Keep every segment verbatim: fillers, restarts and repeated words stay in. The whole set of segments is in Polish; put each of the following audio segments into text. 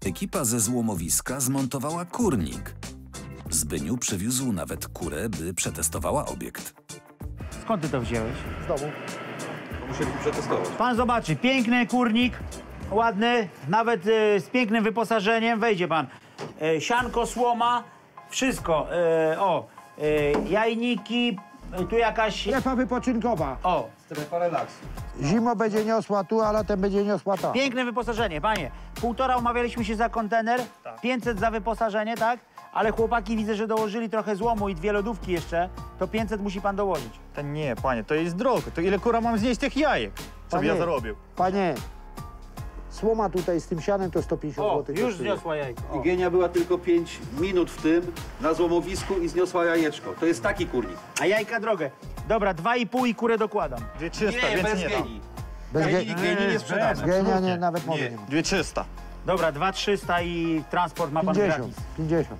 Ekipa ze złomowiska zmontowała kurnik. Zbyniu przywiózł nawet kurę, by przetestowała obiekt. Skąd ty to wziąłeś? Z domu. Musieliśmy przetestować. Pan zobaczy, piękny kurnik, ładny, nawet y, z pięknym wyposażeniem. Wejdzie pan. Y, sianko, słoma, wszystko. Y, o, y, jajniki, y, tu jakaś... Strefa wypoczynkowa. O, Strefa relaksu. Zimo będzie niosła tu, a latem będzie niosła tam. piękne wyposażenie, panie. Półtora umawialiśmy się za kontener, pięćset za wyposażenie, tak? Ale chłopaki widzę, że dołożyli trochę złomu i dwie lodówki jeszcze, to pięćset musi pan dołożyć. Та ні, пані, то є drogo. To ile kura mam znieść tych jajek, щоб Panie, ja zarobił? Panie, słoma tutaj z tym sianem to sto pięćdziesiąt O, złotych. już kosztuje. zniosła jajko. O. Genia była tylko pięć minut w tym, na złomowisku i zniosła jajeczko. To jest taki kurnik. A jajka drogę. Dobra, dwa i pół i kurę dokładam. Dwie trzysta, Nie, więcej bez nie dam. geni. Bez Geni, ge... geni nie sprzedamy. Genia nie, nawet mowy Nie, nie ma. dwie trzysta. Dobra, dwa trzysta i transport ma pan pięćdziesiąt, gratis. pięćdziesiąt.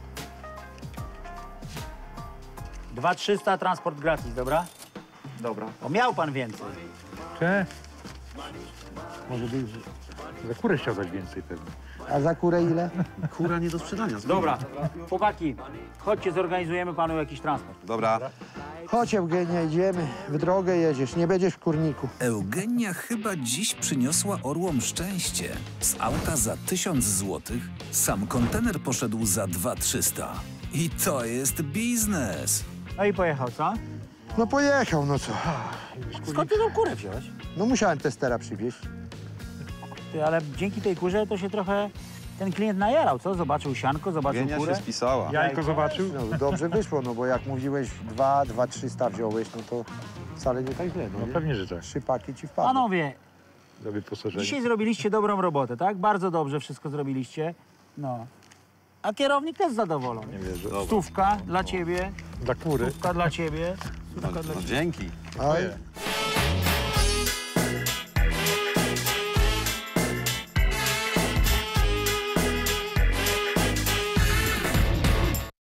dwa trzysta, transport gratis, dobra? Dobra. O, miał pan więcej. Cze? Może być. Za kurę chciał dać więcej pewnie. A za kurę ile? Kura nie do sprzedania. Dobra, chłopaki, chodźcie, zorganizujemy panu jakiś transport. Dobra. Chodź, Eugenia, idziemy. W drogę jedziesz, nie będziesz w kurniku. Eugenia chyba dziś przyniosła orłom szczęście. Z auta za tysiąc złotych, sam kontener poszedł za dwa trzysta. I to jest biznes. No i pojechał, co? No pojechał, no co? Skąd ty tą kurę wziąłeś? No musiałem testera przywieźć. Ty, ale dzięki tej kurze to się trochę ten klient najarał, co? Zobaczył sianko, zobaczył Genia kurę. się spisała. Jajko zobaczył? No dobrze wyszło, no bo jak mówiłeś dwa, dwa trzysta wziąłeś, no to wcale nie tak źle. No, No nie? pewnie, że tak. Trzy paki ci wpadły. Panowie, Do wyposażenia. dzisiaj zrobiliście dobrą robotę, tak? Bardzo dobrze wszystko zrobiliście. No. A kierownik też zadowolony. Nie wierzę. Stówka dla ciebie, Dla kury. stówka dla ciebie. No, no dzięki. Oj,